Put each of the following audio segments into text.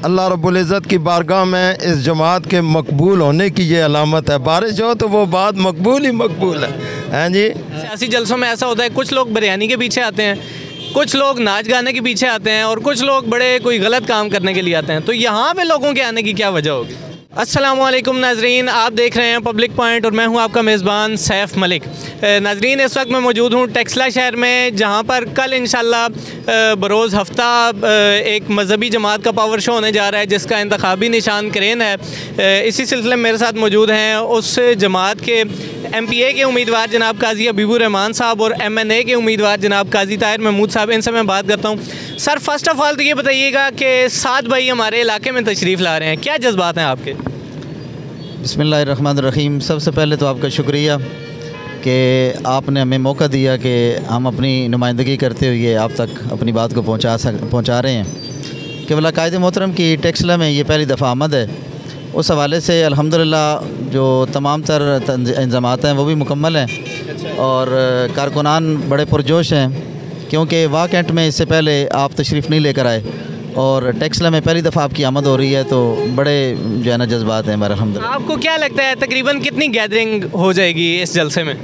अल्लाह रब्बुल इज़्ज़त की बारगाह में इस जमात के मकबूल होने की ये अलामत है। बारिश हो तो वो बात मकबूल ही मकबूल है। हैं जी, सियासी जलसों में ऐसा होता है, कुछ लोग बिरयानी के पीछे आते हैं, कुछ लोग नाच गाने के पीछे आते हैं और कुछ लोग बड़े कोई गलत काम करने के लिए आते हैं। तो यहाँ पे लोगों के आने की क्या वजह होगी? अस्सलामुअलैकुम नाजरीन, आप देख रहे हैं पब्लिक पॉइंट और मैं हूं आपका मेज़बान सैफ मलिक। नाजरीन, इस वक्त मैं मौजूद हूं टेक्सला शहर में, जहां पर कल इंशाल्लाह बरोज़ हफ्ता एक मजहबी जमात का पावर शो होने जा रहा है जिसका इंतखाबी निशान क्रेन है। इसी सिलसिले में मेरे साथ मौजूद हैं उस जमात के MPA के उम्मीदवार जनाब काजी हबीबुर रहमान साहब और MNA के उम्मीदवार जनाब काजी ताहिर महमूद साहब। इनसे मैं बात करता हूँ। सर, फर्स्ट ऑफ़ ऑल तो ये बताइएगा कि 7 भाई हमारे इलाके में तशरीफ़ ला रहे हैं, क्या जज्बात हैं आपके? बिस्मिल्लाहिर्रहमानिर्रहीम। सबसे पहले तो आपका शुक्रिया कि आपने हमें मौका दिया कि हम अपनी नुमाइंदगी करते हुए आप तक अपनी बात को पहुँचा रहे हैं कि वलाकायद मोहतरम की टेक्सला में ये पहली दफ़ा आमद है। उस हवाले से अल्हम्दुलिल्लाह जो तमाम तर इंतज़ामात हैं वो भी मुकम्मल हैं और कारकुनान बड़े पुरजोश हैं, क्योंकि वाह कैंट में इससे पहले आप तशरीफ़ नहीं लेकर आए और टेक्सला में पहली दफ़ा आपकी आमद हो रही है, तो बड़े जो है ना जज्बात हैं हमारे अल्हम्दुलिल्लाह। आपको क्या लगता है तकरीबन कितनी गैदरिंग हो जाएगी इस जलसे में?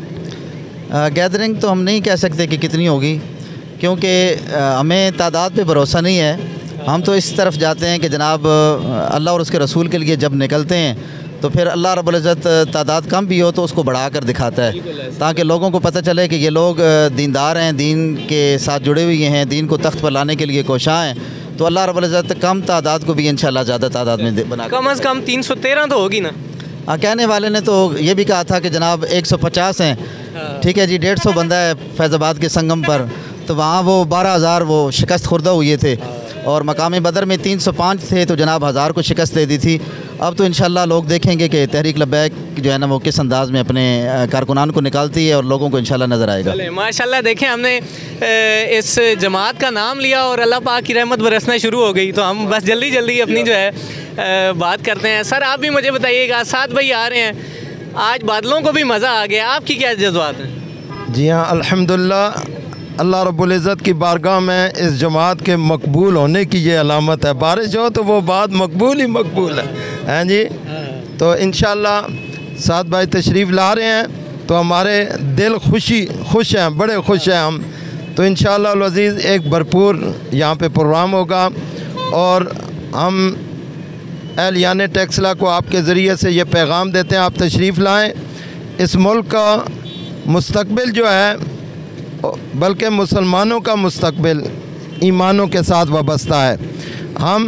गैदरिंग तो हम नहीं कह सकते कि कितनी होगी, क्योंकि हमें तादाद पे भरोसा नहीं है। हम तो इस तरफ जाते हैं कि जनाब अल्लाह और उसके रसूल के लिए जब निकलते हैं तो फिर अल्लाह रब्बुल इज़्ज़त तादाद कम भी हो तो उसको बढ़ा कर दिखाता है, ताकि लोगों को पता चले कि ये लोग दीनदार हैं, दीन के साथ जुड़े हुए हैं, दीन को तख्त पर लाने के लिए कोशां हैं। तो अल्लाह रब्बुल इज़्ज़त कम तादाद को भी इंशाल्लाह ज़्यादा तादाद में बना, कम अज़ कम 313 तो होगी ना? हाँ, कहने वाले ने तो ये भी कहा था कि जनाब 150 हैं। ठीक है जी, 150 बंदा है फैज़ाबाद के संगम पर, तो वहाँ वो 12,000 वो शिकस्त खुर्दा हुए थे और मकाम बदर में 305 थे, तो जनाब 1000 को शिकस्त दे दी थी। अब तो इंशाल्लाह लोग देखेंगे कि तहरीक लब्बैक जो है ना वो किस अंदाज़ में अपने कारकुनान को निकालती है और लोगों को इंशाल्लाह नज़र आएगा। माशाल्लाह, देखें हमने इस जमात का नाम लिया और अल्लाह पाक की रहमत बरसना शुरू हो गई, तो हम बस जल्दी जल्दी अपनी जो है बात करते हैं। सर, आप भी मुझे बताइएगा, 7 भाई आ रहे हैं, आज बादलों को भी मज़ा आ गया, आपकी क्या जज्बात हैं? जी हाँ, अल्हम्दुलिल्लाह अल्लाह रब्बुल इज़्ज़त की बारगाह में इस जमात के मकबूल होने की ये अलामत है। बारिश हो तो वो बात मकबूल ही मकबूल है। हैं जी, तो इंशाल्लाह 7 भाई तशरीफ़ ला रहे हैं तो हमारे दिल खुश हैं, बड़े खुश हैं हम। तो इंशाल्लाह अल अज़ीज़ एक भरपूर यहाँ पे प्रोग्राम होगा और हम एहलियाने टेक्सला को आपके ज़रिए से ये पैगाम देते हैं, आप तशरीफ़ लाएँ। इस मुल्क का मुस्तकबिल जो है, बल्कि मुसलमानों का मुस्तकबिल ईमानों के साथ वाबस्ता है। हम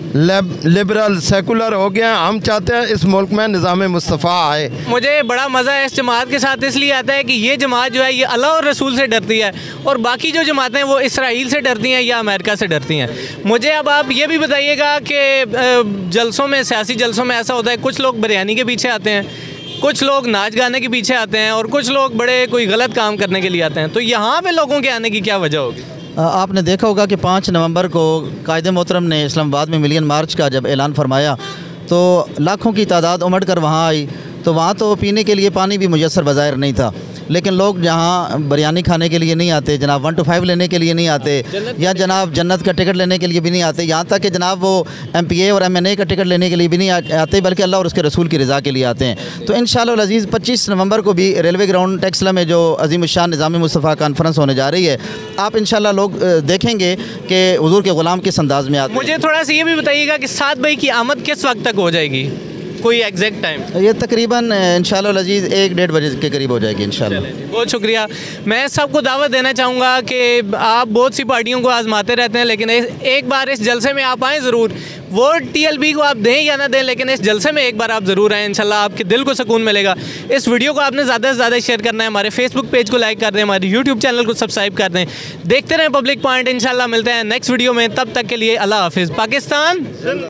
लिबरल सेकुलर हो गए हैं, हम चाहते हैं इस मुल्क में निज़ाम मुस्तफ़ा आए। मुझे बड़ा मज़ा इस जमात के साथ इसलिए आता है कि ये जमात जो है ये अल्लाह और रसूल से डरती है और बाकी जो जमातें वो इसराइल से डरती हैं या अमेरिका से डरती हैं। मुझे अब आप ये भी बताइएगा कि जलसों में, सियासी जलसों में ऐसा होता है, कुछ लोग बिरयानी के पीछे आते हैं, कुछ लोग नाच गाने के पीछे आते हैं और कुछ लोग बड़े कोई गलत काम करने के लिए आते हैं। तो यहाँ पे लोगों के आने की क्या वजह होगी? आपने देखा होगा कि 5 नवंबर को कायदे मोहतरम ने इस्लामाबाद में मिलियन मार्च का जब ऐलान फरमाया तो लाखों की तादाद उमड़ कर वहाँ आई। तो वहाँ तो पीने के लिए पानी भी मुयस्सर बज़ाहिर नहीं था, लेकिन लोग जहाँ बिरयानी खाने के लिए नहीं आते, जनाब 1 to 5 लेने के लिए नहीं आते, या जनाब जन्नत का टिकट लेने के लिए भी नहीं आते, यहाँ तक कि जनाब वो MPA और MNA का टिकट लेने के लिए भी नहीं आते, बल्कि अल्लाह और उसके रसूल की रज़ा के लिए आते हैं। तो इंशाअल्लाह अल अज़ीज़ 25 नवंबर को भी रेलवे ग्राउंड टेक्सला में जो अज़ीमुश्शान निज़ाम मुस्तफ़ा कॉन्फ्रेंस होने जा रही है, आप इंशाअल्लाह लोग देखेंगे कि हुज़ूर के ग़ुलाम किस अंदाज़ में आते हैं। मुझे थोड़ा सा ये भी बताइएगा कि 7 भाई की आमद किस वक्त तक हो जाएगी, कोई एग्जैक्ट टाइम? ये तकरीबन इंशाअल्लाह अज़ीज़ 1-1.5 बजे के करीब हो जाएगी इंशाअल्लाह। बहुत शुक्रिया। मैं सबको दावत देना चाहूँगा कि आप बहुत सी पार्टियों को आजमाते रहते हैं, लेकिन एक बार इस जलसे में आप आएँ ज़रूर। वोट TLB को आप दें या ना दें, लेकिन इस जलसे में एक बार आप ज़रूर आएँ, इंशाल्लाह आपके दिल को सुकून मिलेगा। इस वीडियो को आपने ज़्यादा से ज़्यादा शेयर करना है, हमारे फेसबुक पेज को लाइक कर दें, हमारे YouTube चैनल को सब्सक्राइब कर दें। देखते रहें पब्लिक पॉइंट। इंशाल्लाह मिलते हैं नेक्स्ट वीडियो में, तब तक के लिए अल्लाह हाफिज़। पाकिस्तान।